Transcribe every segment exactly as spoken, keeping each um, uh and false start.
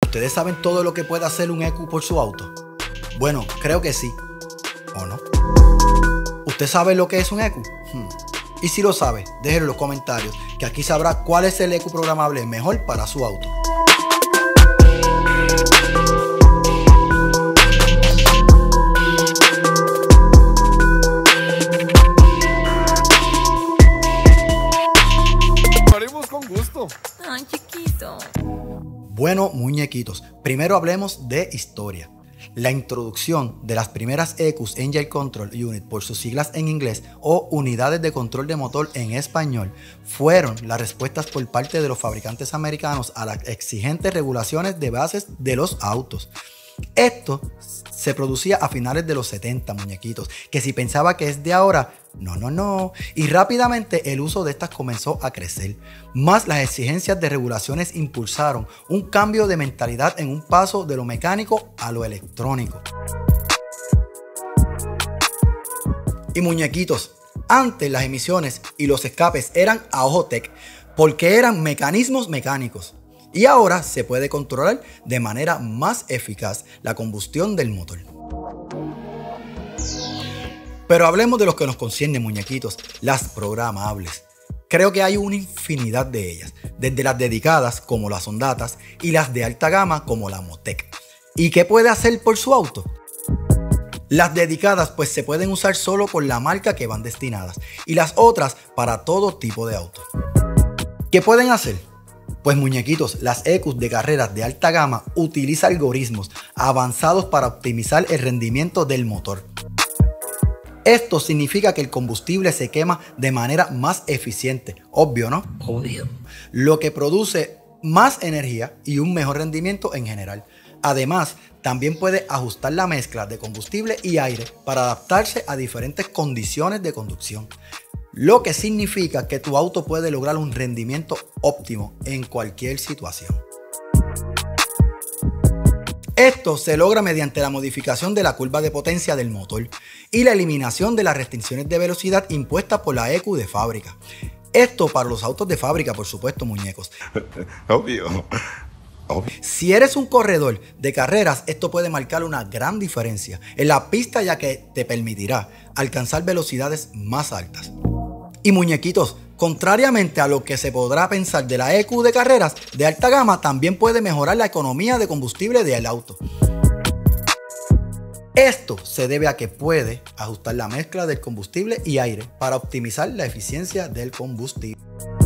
¿Ustedes saben todo lo que puede hacer un E Q por su auto? Bueno, creo que sí. ¿O no? ¿Usted sabe lo que es un E Q? Hmm. Y si lo sabe, déjenlo en los comentarios, que aquí sabrá cuál es el E Q programable mejor para su auto. Haremos con gusto. Ay, chiquito. Bueno, muñequitos, primero hablemos de historia. La introducción de las primeras E Qs Engine Control Unit, por sus siglas en inglés, o unidades de control de motor en español, fueron las respuestas por parte de los fabricantes americanos a las exigentes regulaciones de bases de los autos. Esto se producía a finales de los setenta, muñequitos, que si pensaba que es de ahora, no, no, no. Y rápidamente el uso de estas comenzó a crecer. Más las exigencias de regulaciones impulsaron un cambio de mentalidad en un paso de lo mecánico a lo electrónico. Y muñequitos, antes las emisiones y los escapes eran a ojo tec, porque eran mecanismos mecánicos. Y ahora se puede controlar de manera más eficaz la combustión del motor. Pero hablemos de los que nos concierne, muñequitos, las programables. Creo que hay una infinidad de ellas, desde las dedicadas como las Ondatas y las de alta gama como la Motec. ¿Y qué puede hacer por su auto? Las dedicadas pues se pueden usar solo por la marca que van destinadas y las otras para todo tipo de auto. ¿Qué pueden hacer? Pues muñequitos, las E Qs de carreras de alta gama utilizan algoritmos avanzados para optimizar el rendimiento del motor. Esto significa que el combustible se quema de manera más eficiente, obvio, ¿no? Obvio. Lo que produce más energía y un mejor rendimiento en general. Además, también puede ajustar la mezcla de combustible y aire para adaptarse a diferentes condiciones de conducción. Lo que significa que tu auto puede lograr un rendimiento óptimo en cualquier situación. Esto se logra mediante la modificación de la curva de potencia del motor y la eliminación de las restricciones de velocidad impuestas por la E Q de fábrica. Esto para los autos de fábrica, por supuesto, muñecos. Obvio. Obvio. Si eres un corredor de carreras, esto puede marcar una gran diferencia en la pista, ya que te permitirá alcanzar velocidades más altas. Y muñequitos, contrariamente a lo que se podrá pensar de la E Q de carreras de alta gama, también puede mejorar la economía de combustible del auto. Esto se debe a que puede ajustar la mezcla del combustible y aire para optimizar la eficiencia del combustible.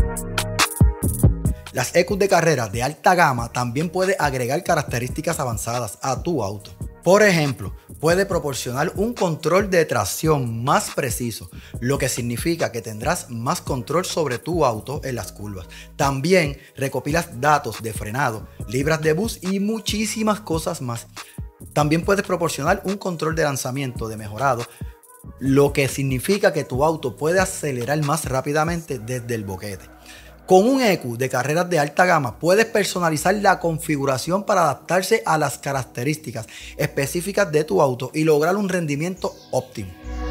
Las E Qs de carreras de alta gama también puede agregar características avanzadas a tu auto. Por ejemplo, puede proporcionar un control de tracción más preciso, lo que significa que tendrás más control sobre tu auto en las curvas. También recopilas datos de frenado, libras de bus y muchísimas cosas más. También puedes proporcionar un control de lanzamiento de mejorado, lo que significa que tu auto puede acelerar más rápidamente desde el boquete. Con un E Q de carreras de alta gama puedes personalizar la configuración para adaptarse a las características específicas de tu auto y lograr un rendimiento óptimo.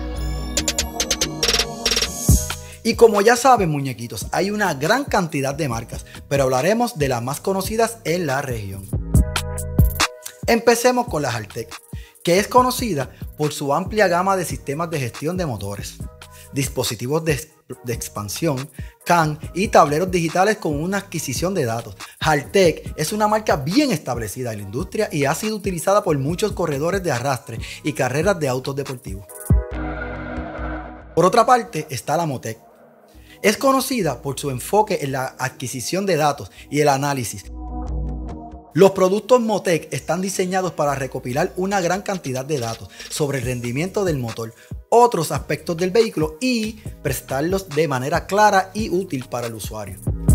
Y como ya saben, muñequitos, hay una gran cantidad de marcas, pero hablaremos de las más conocidas en la región. Empecemos con la Haltech, que es conocida por su amplia gama de sistemas de gestión de motores, dispositivos de, de expansión, C A N y tableros digitales con una adquisición de datos. Haltech es una marca bien establecida en la industria y ha sido utilizada por muchos corredores de arrastre y carreras de autos deportivos. Por otra parte está la Motec. Es conocida por su enfoque en la adquisición de datos y el análisis. Los productos Motec están diseñados para recopilar una gran cantidad de datos sobre el rendimiento del motor, otros aspectos del vehículo y prestarlos de manera clara y útil para el usuario.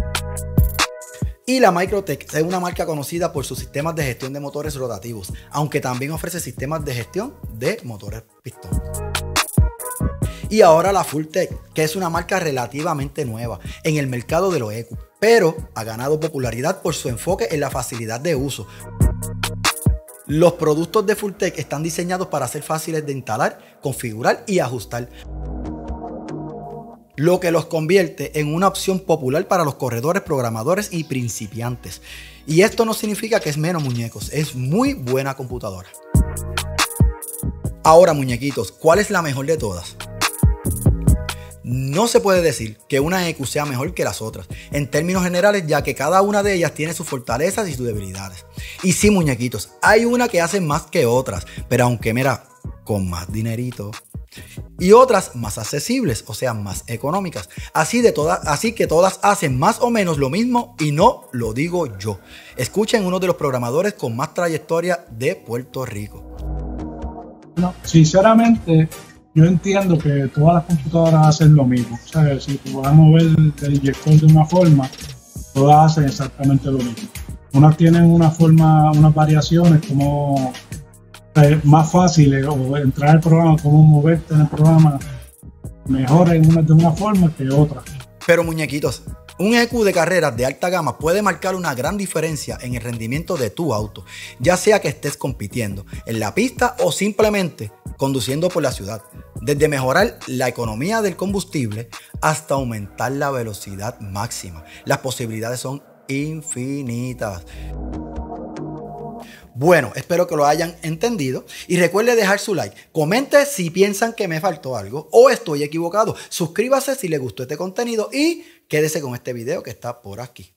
Y la Microtech es una marca conocida por sus sistemas de gestión de motores rotativos, aunque también ofrece sistemas de gestión de motores pistón. Y ahora la Fulltech, que es una marca relativamente nueva en el mercado de los E Q, pero ha ganado popularidad por su enfoque en la facilidad de uso. Los productos de Fulltech están diseñados para ser fáciles de instalar, configurar y ajustar. lo que los convierte en una opción popular para los corredores, programadores y principiantes. Y esto no significa que es menos, muñecos, es muy buena computadora. Ahora, muñequitos, ¿cuál es la mejor de todas? No se puede decir que una E Q sea mejor que las otras, en términos generales, ya que cada una de ellas tiene sus fortalezas y sus debilidades. Y sí, muñequitos, hay una que hace más que otras, pero aunque mira, con más dinerito. Y otras más accesibles, o sea, más económicas. Así, de todas, así que todas hacen más o menos lo mismo y no lo digo yo. Escuchen uno de los programadores con más trayectoria de Puerto Rico. No, sinceramente, yo entiendo que todas las computadoras hacen lo mismo. O sea, si podamos ver el inyector de una forma, todas hacen exactamente lo mismo. Unas tienen una forma, unas variaciones como eh, más fáciles, o entrar al programa, cómo moverte en el programa mejor en una, de una forma que otra. Pero muñequitos, un E Q de carreras de alta gama puede marcar una gran diferencia en el rendimiento de tu auto, ya sea que estés compitiendo en la pista o simplemente conduciendo por la ciudad. Desde mejorar la economía del combustible hasta aumentar la velocidad máxima. Las posibilidades son infinitas. Bueno, espero que lo hayan entendido y recuerde dejar su like. Comente si piensan que me faltó algo o estoy equivocado. Suscríbase si le gustó este contenido y quédese con este video que está por aquí.